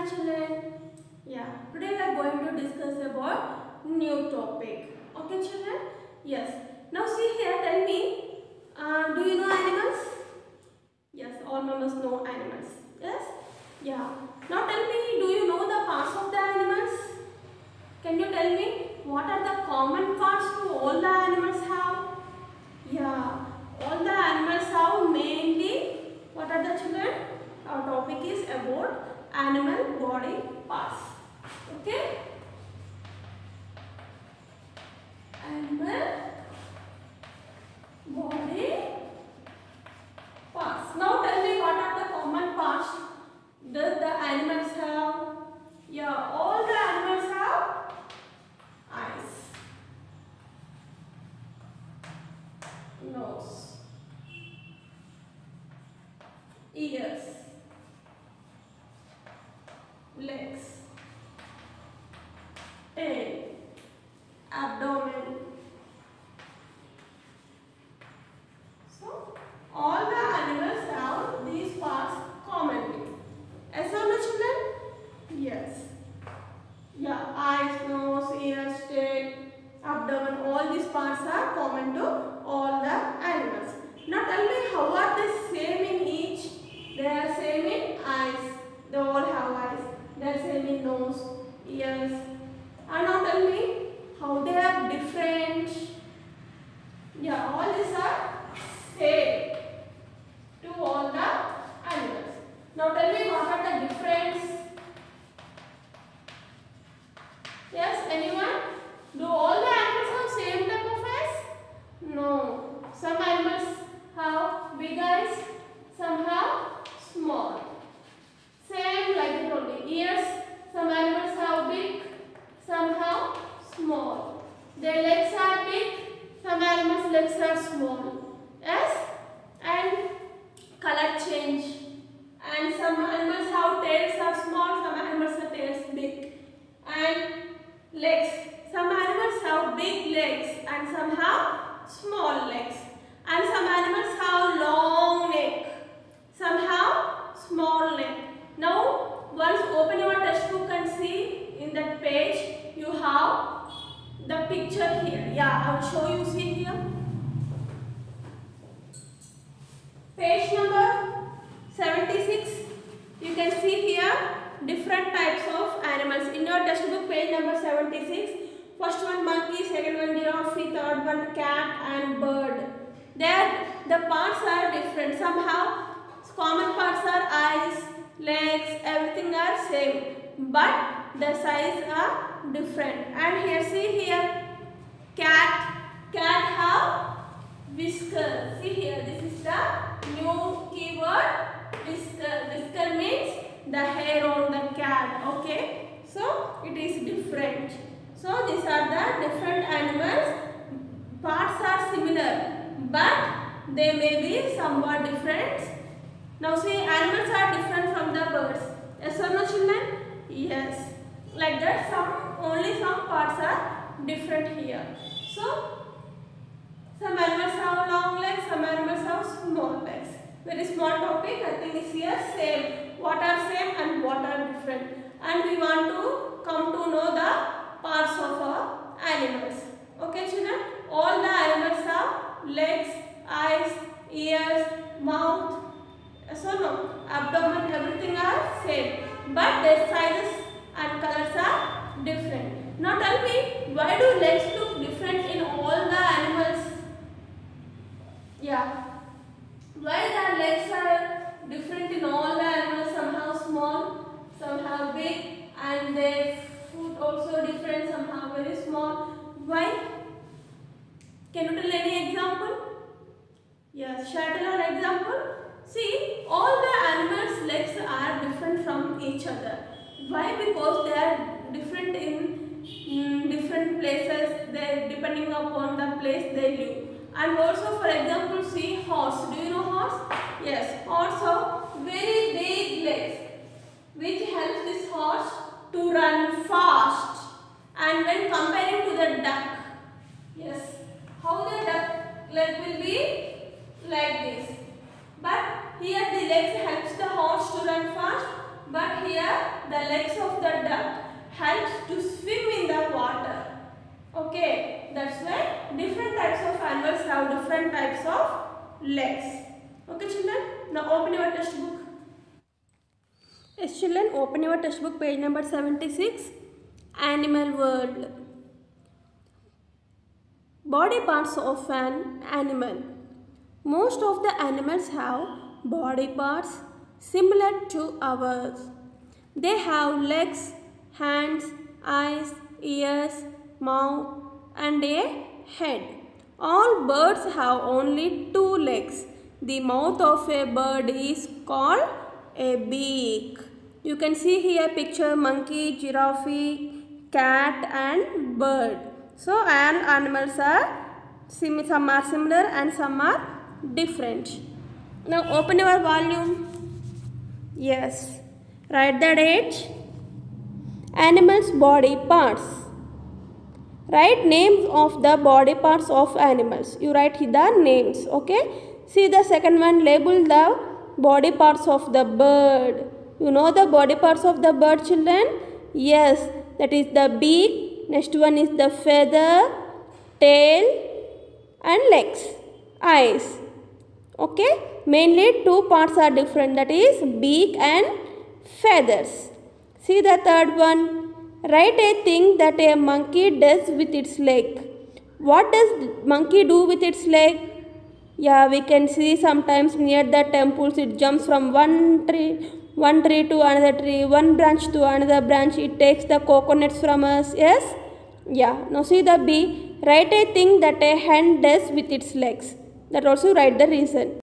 Hi children. Yeah, today we are going to discuss about new topic. Okay children? Yes. Now see here, tell me, do you know animals? Yes, all members know animals. Yes? Yeah. Now tell me, do you know the parts of the animals? Can you tell me what are the common parts to all the animals have? Yeah, all the animals have mainly, what are the children? Our topic is about animal body parts. Okay? Animal body parts. Now tell me what are the common parts that the animals have? Yeah, all the animals have eyes, nose, ears, legs, tail, abdomen. So all the animals have these parts commonly. Yes or no children? Yes. Yeah, eyes, nose, ears, tail, abdomen, all these parts are common to all the animals. Now tell me, how are they same in each? They are same in eyes. They all have eyes. They are same in nose, ears. And now tell me, how they are different? Yeah, all these are same to all the animals. Now tell me, what are the difference? Yes, anyone? Do all the animals have same type of eyes? No. Some animals have big eyes, some have small. Same like it only. Ears, some animals have big, some have small. Their legs are big, some animals' legs are small. Yes? And color change. And some animals have tails are small, some animals have tails big. And legs. Some animals have big legs and some have small legs. And some animals have long neck. Some have small neck. Now, once open your textbook and see in that page, you have the picture here. Yeah, I will show you. See here. Page number 76. You can see here different types of animals. In your textbook, page number 76. First one monkey, second one giraffe, third one cat and bird. There the parts are different. Somehow common parts are eyes, legs, everything are same, but the size are different. And here, see here, cat have whisker. See here, this is the new keyword, whisker. Whisker means the hair on the cat. Okay, so it is different. So these are the different animals. Parts are similar, but they may be somewhat different. Now see, animals are different from the birds. Yes or no children? Yes. Like that, only some parts are different here. So some animals have long legs, some animals have small legs. Very small topic, I think is here same. What are same and what are different. And we want to come to know the parts of animals. Okay children? All the animals have legs, eyes, ears, mouth, so no, abdomen, everything are same, but their sizes and colors are different. Now tell me, why do legs look different in all the animals? Yeah, why the legs are different in all the animals? Some have small, some have big, and their foot also different, some have very small. Why? Can you tell any example? Yes, shall I tell an example? See, all the animals' legs are different from each other. Why? Because they are different in different places, they depending upon the place they live. And also, for example, see horse. Do you know horse? Yes, horse have very big legs, which helps this horse to run fast. And when comparing to the duck, yes, how the duck leg will be like this. But here the legs helps the horse to run fast, but here the legs of the duck helps to swim in the water. Okay, that's why different types of animals have different types of legs. Okay children, now open your textbook. Yes children, open your textbook, page number 76, Animal World. Body parts of an animal. Most of the animals have body parts similar to ours. They have legs, hands, eyes, ears, mouth and a head. All birds have only two legs. The mouth of a bird is called a beak. You can see here picture monkey, giraffe, cat and bird. So all animals are some are similar and some are different. Now open your volume. Yes. Write the date. Animals' body parts. Write names of the body parts of animals. You write the names. Okay. See the second one. Label the body parts of the bird. You know the body parts of the bird, children? Yes. That is the beak. Next one is the feather, tail and legs, eyes. Okay. Mainly two parts are different. That is beak and feathers. See the third one. Write a thing that a monkey does with its leg. What does monkey do with its leg? Yeah, we can see sometimes near the temples it jumps from one tree to another tree, one branch to another branch. It takes the coconuts from us. Yes? Yeah. Now see the B. Write a thing that a hen does with its legs. That also write the reason.